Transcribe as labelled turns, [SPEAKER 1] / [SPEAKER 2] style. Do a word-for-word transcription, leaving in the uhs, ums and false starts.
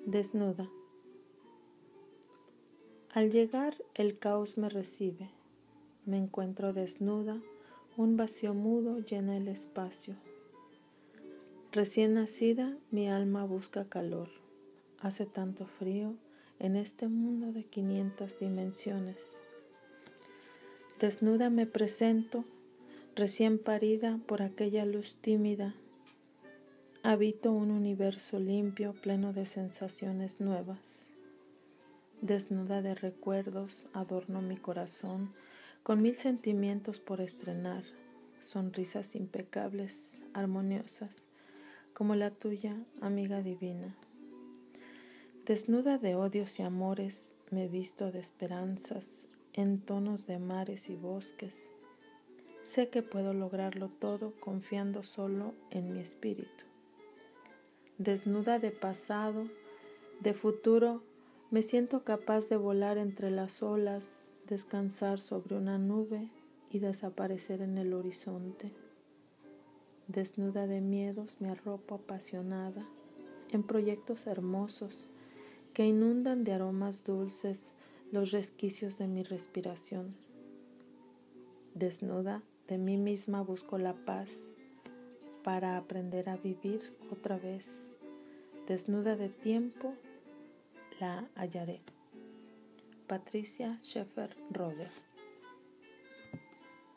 [SPEAKER 1] Desnuda. Al llegar, el caos me recibe. Me encuentro desnuda, un vacío mudo llena el espacio. Recién nacida, mi alma busca calor. Hace tanto frío en este mundo de quinientas dimensiones. Desnuda me presento, recién parida por aquella luz tímida. Habito un universo limpio, pleno de sensaciones nuevas. Desnuda de recuerdos, adorno mi corazón con mil sentimientos por estrenar, sonrisas impecables, armoniosas, como la tuya, amiga divina. Desnuda de odios y amores, me visto de esperanzas en tonos de mares y bosques. Sé que puedo lograrlo todo confiando solo en mi espíritu. Desnuda de pasado, de futuro, me siento capaz de volar entre las olas, descansar sobre una nube y desaparecer en el horizonte. Desnuda de miedos, me arropo apasionada en proyectos hermosos que inundan de aromas dulces los resquicios de mi respiración. Desnuda de mí misma busco la paz para aprender a vivir otra vez. Desnuda de tiempo, la hallaré. Patricia Schaeffer Roder.